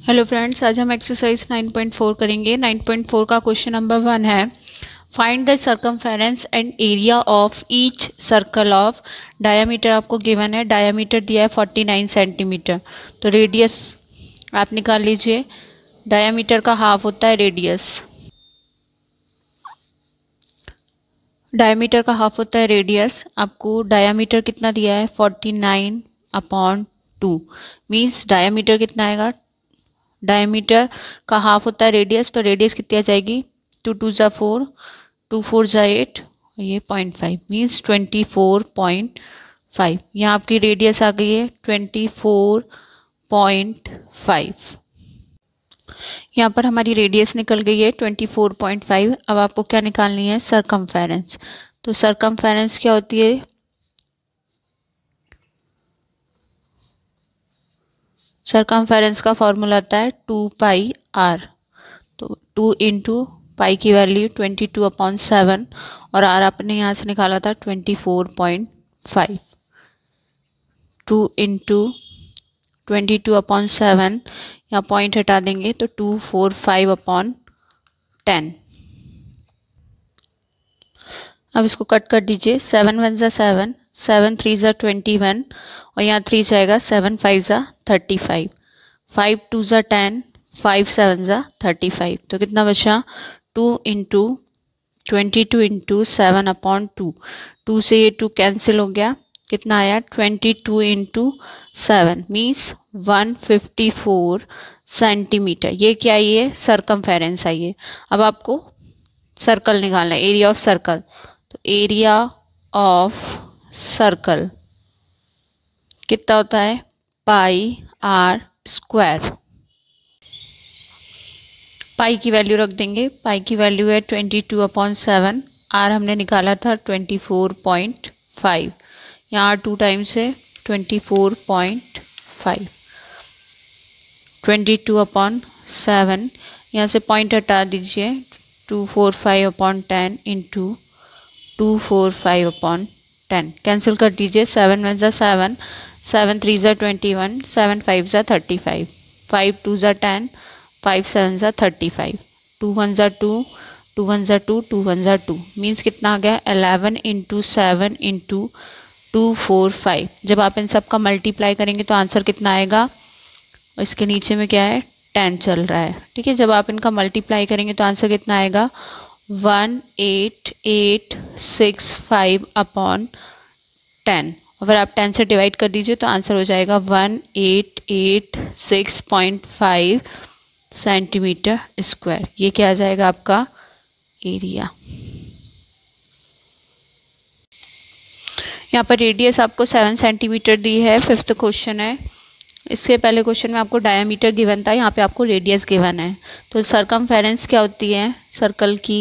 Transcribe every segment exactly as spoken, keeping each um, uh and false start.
Hello friends, आज हम exercise nine point four करेंगे। नाइन पॉइंट फोर का क्वेश्चन नंबर वन है, find the circumference and area of each circle of diameter. आपको given है, diameter दिया है फोर्टी नाइन सेंटीमीटर, तो रेडियस आप निकाल लीजिए। डायामीटर का हाफ होता है रेडियस, डायामीटर का हाफ होता है रेडियस। आपको डायामीटर कितना दिया है, forty nine upon two, means diameter कितना आएगा, डायमीटर का हाफ होता है रेडियस, तो रेडियस कितनी आ जाएगी, टू टू ज़ा फोर, टू फोर ज़ा एट, ये point five, means twenty four point five. यहाँ आपकी रेडियस आ गई है ट्वेंटी फोर पॉइंट फाइव। यहाँ पर हमारी रेडियस निकल गई है ट्वेंटी फोर पॉइंट फाइव। अब आपको क्या निकालनी है, सरकमफेरेंस। तो सरकमफेरेंस क्या होती है, सरकमफेरेंस का फॉर्मूला आता है टू पाई आर। तो टू इंटू पाई की value twenty two upon seven और आर आपने यहाँ से निकाला था twenty four point five. Two into twenty two upon seven, यहाँ पॉइंट हटा देंगे तो two four five upon ten. अब इसको कट कर दीजिए, सेवन वन ज़ा सेवन, सेवन थ्री ज़ा ट्वेंटी वन और यहाँ थ्री जाएगा, सेवन फाइव ज़ा थर्टी फाइव, फाइव टू ज़ा टेन, फाइव सेवन ज़ा थर्टी फाइव। तो कितना बचा, two into twenty two into seven upon two, two से ये टू कैंसिल हो गया, कितना आया twenty two into seven, means one fifty four centimetre. ये क्या आई है, सरकमफेरेंस आई है। अब आपको सर्कल निकालना है, एरिया ऑफ सर्कल। तो एरिया ऑफ सर्कल कितना होता है, पाई आर स्क्वायर। पाई की वैल्यू रख देंगे, पाई की वैल्यू है twenty two upon seven, R हमने निकाला था ट्वेंटी फोर पॉइंट फाइव, यहाँ टू टाइम्स है twenty four point five, twenty two upon seven, यहाँ से पॉइंट हटा दीजिए, two four five upon ten into two four five upon ten, cancel कर दीजिए, सेवन वन ज़ा सेवन, सेवन थ्री ज़ा ट्वेंटी वन, सेवन फाइव ज़ा थर्टी फाइव, फाइव टू ज़ा टेन, फाइव सेवन ज़ा थर्टी फाइव, टू वन ज़ा two, two one ज़ा two, two one ज़ा टू, मीन्स कितना आ गया, eleven into seven into two four five. जब आप इन सब का मल्टीप्लाई करेंगे तो आंसर कितना आएगा, इसके नीचे में क्या है, टेन चल रहा है, ठीक है। जब आप इनका मल्टीप्लाई करेंगे तो आंसर कितना आएगा, one eight eight six five upon ten. अगर आप टेन से डिवाइड कर दीजिए तो आंसर हो जाएगा one eight eight six point five centimetre square. ये क्या आ जाएगा आपका एरिया। यहाँ पर रेडियस आपको सेवन सेंटीमीटर दी है, फिफ्थ क्वेश्चन है। इसके पहले क्वेश्चन में आपको डायामीटर गिवन था, यहाँ पे आपको रेडियस गिवन है। तो सरकमफेरेंस क्या होती है सर्कल की,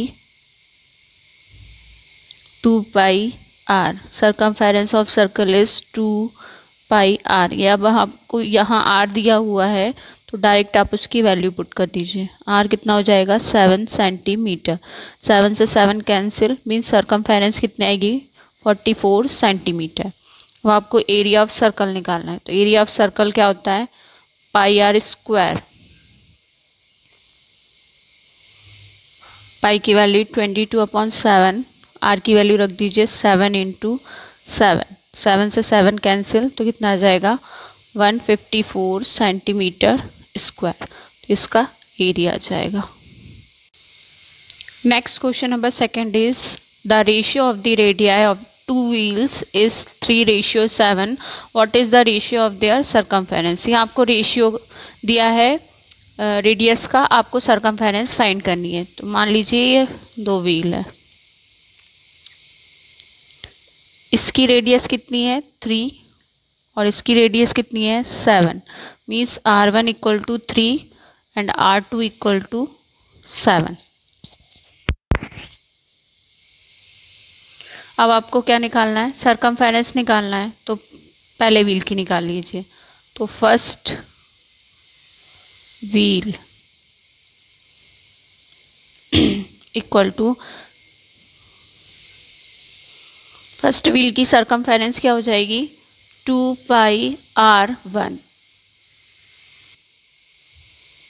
two pi R. Circumference of circle is two pi R. ये अब आपको यहाँ आर दिया हुआ है तो डायरेक्ट आप उसकी वैल्यू पुट कर दीजिए, आर कितना हो जाएगा, सेवन सेंटीमीटर, सेवन से सेवन कैंसिल, मीन्स सरकमफेरेंस कितनी आएगी, फोर्टी फोर सेंटीमीटर। अब आपको एरिया ऑफ सर्कल निकालना है, तो एरिया ऑफ सर्कल क्या होता है, पाई आर स्क्वायर। पाई की value twenty two upon seven, R की वैल्यू रख दीजिए सेवन इंटू सेवन, सेवन से सेवन कैंसिल, तो कितना आ जाएगा, one fifty four centimetre square. तो इसका एरिया आ जाएगा। Next question number second is, the ratio of the radii of two wheels is three ratio seven, what is the ratio of their circumference. यहाँ आपको रेशियो दिया है radius uh, का, आपको सर्कमफेरेंस फाइंड करनी है। तो मान लीजिए ये दो व्हील है, इसकी रेडियस कितनी है, थ्री, और इसकी रेडियस कितनी है, seven, means R one equal to three and R two equal to seven. अब आपको क्या निकालना है, सरकमफेरेंस निकालना है, तो पहले व्हील की निकाल लीजिए। तो first wheel equal to, first wheel की सरकमफेरेंस क्या हो जाएगी, two pi R one,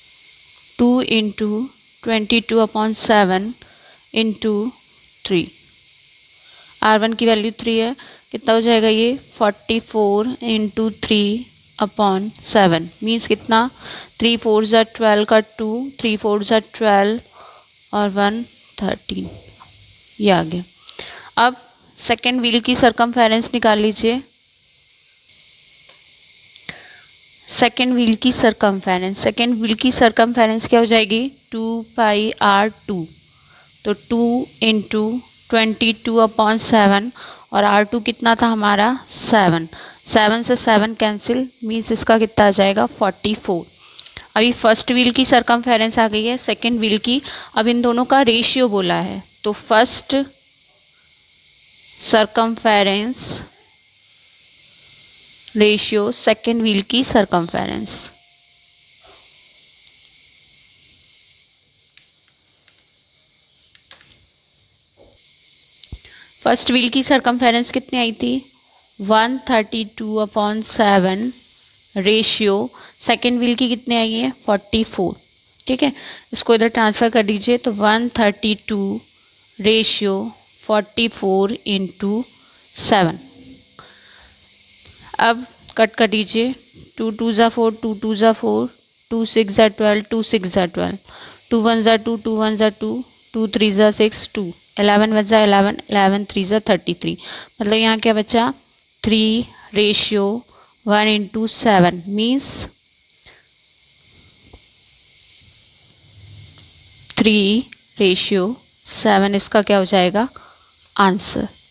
two into twenty two upon seven into three. R one की वैल्यू थ्री है, कितना हो जाएगा ये forty four into three upon seven means कितना, थ्री फोर ज़ा ट्वेल्व का टू, थ्री फोर ज़ा ट्वेल्व और वन थर्टीन, ये आ गया। अब सेकेंड व्हील की सरकमफेरेंस निकाल लीजिए। सेकेंड व्हील की सरकमफेरेंस सेकेंड व्हील की सरकमफेरेंस क्या हो जाएगी, टू पाई आर टू, तो two into twenty two upon seven और आर टू कितना था हमारा सेवन, सेवन से सेवन कैंसिल मीन्स इसका कितना आ जाएगा फोर्टी फोर। अभी फर्स्ट व्हील की सरकमफेरेंस आ गई है, सेकेंड व्हील की। अब इन दोनों का रेशियो बोला है, तो first circumference ratio second wheel की सरकमफेरेंस। फर्स्ट व्हील की सरकमफेरेंस कितनी आई थी, one thirty two upon seven ratio second wheel की कितनी आई है फोर्टी फोर। ठीक है, इसको इधर ट्रांसफ़र कर दीजिए, तो one thirty two ratio forty four into seven. अब कट कर दीजिए, टू टू ज़ा फोर, टू टू ज़ा फोर, टू सिक्स ज़ा ट्वेल्व, टू सिक्स ज़ा ट्वेल्व, टू वन ज़ा टू, टू वन ज़ा टू, टू थ्री ज़ा सिक्स, टू एलेवन वन ज़ा एलेवन, एलेवन थ्री ज़ा थर्टी थ्री। मतलब यहाँ क्या बचा, three ratio one into seven means three ratio seven, इसका क्या हो जाएगा आंसर।